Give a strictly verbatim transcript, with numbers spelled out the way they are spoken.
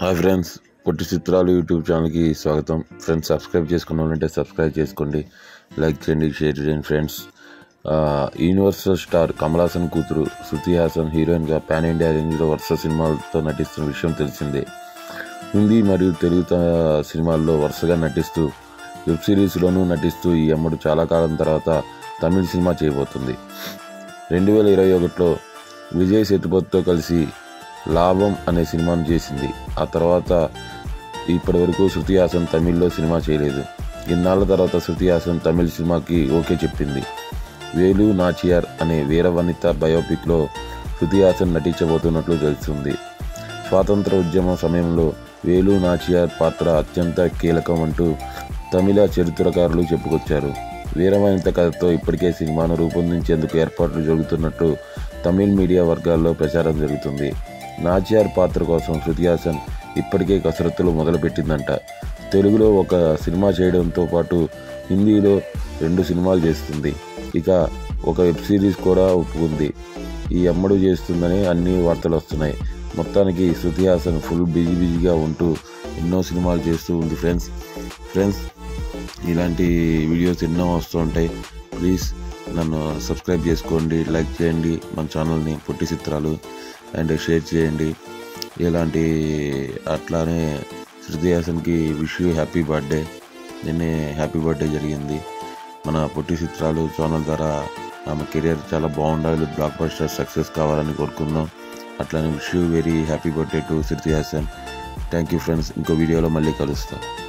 Hi friends, పొట్టి చిత్రాలు YouTube ఛానల్కి స్వాగతం. ఫ్రెండ్స్, సబ్స్క్రైబ్ చేసుకున్న వాళ్ళంటే సబ్స్క్రైబ్ చేసుకోండి, లైక్ చేయండి, షేర్ చేయండి. Friends, universal star Kamal Haasan కూతురు శృతి హాసన్ హీరోయిన్గా పాన్ ఇండియా రేంజ్లో వరుస సినిమాలతో నటిస్తున్న విషయం తెలిసిందే. హిందీ మరియు తెలుగు సినిమాల్లో వరుసగా నటిస్తూ వెబ్ సిరీస్లోనూ నటిస్తూ ఈ అమ్మడు చాలా కాలం తర్వాత తమిళ సినిమా చేయబోతుంది. రెండు వేల ఇరవై ఒకటిలో విజయ్ సేతుపతితో కలిసి లాభం అనే సినిమాను చేసింది. ఆ తర్వాత ఇప్పటి వరకు శృతి హాసన్ తమిళ్లో సినిమా చేయలేదు. ఇన్నాళ్ళ తర్వాత శృతి హాసన్ తమిళ సినిమాకి ఓకే చెప్పింది. వేలు నాచియార్ అనే వీర వనిత బయోపిక్లో శృతి హాసన్ నటించబోతున్నట్లు తెలుస్తుంది. స్వాతంత్ర ఉద్యమం సమయంలో వేలు నాచియార్ పాత్ర అత్యంత కీలకం అంటూ తమిళ చరిత్రకారులు చెప్పుకొచ్చారు. వీరవనిత కథతో ఇప్పటికే సినిమాను రూపొందించేందుకు ఏర్పాట్లు జరుగుతున్నట్టు తమిళ్ మీడియా వర్గాల్లో ప్రచారం జరుగుతుంది. నాచియార్ పాత్ర కోసం శృతి హాసన్ ఇప్పటికే కసరత్తులు మొదలుపెట్టిందంట. తెలుగులో ఒక సినిమా చేయడంతో పాటు హిందీలో రెండు సినిమాలు చేస్తుంది. ఇక ఒక వెబ్ సిరీస్ కూడా ఒప్పుకుంది. ఈ అమ్మడు చేస్తుందని అన్ని వార్తలు వస్తున్నాయి. మొత్తానికి శృతి హాసన్ ఫుల్ బిజీ బిజీగా ఉంటూ ఎన్నో సినిమాలు చేస్తూ ఉంది. ఫ్రెండ్స్ ఫ్రెండ్స్ ఇలాంటి వీడియోస్ ఎన్నో వస్తూ ఉంటాయి. ప్లీజ్ నన్ను సబ్స్క్రైబ్ చేసుకోండి, లైక్ చేయండి మన ఛానల్ని పొట్టి చిత్రాలు, అండ్ షేర్ చేయండి. ఇలాంటి అట్లానే శృతి హాసన్కి విష్ యూ హ్యాపీ బర్త్డే. నిన్నే హ్యాపీ బర్త్డే జరిగింది. మన పొట్టి చిత్రాలు ఛానల్ ద్వారా ఆమె కెరియర్ చాలా బాగుండాలి, బ్లాక్ బస్టర్ సక్సెస్ కావాలని కోరుకుందాం. అట్లానే wish you very happy birthday to Shruti Haasan. Thank you friends. ఇంకో వీడియోలో మళ్ళీ కలుస్తాం.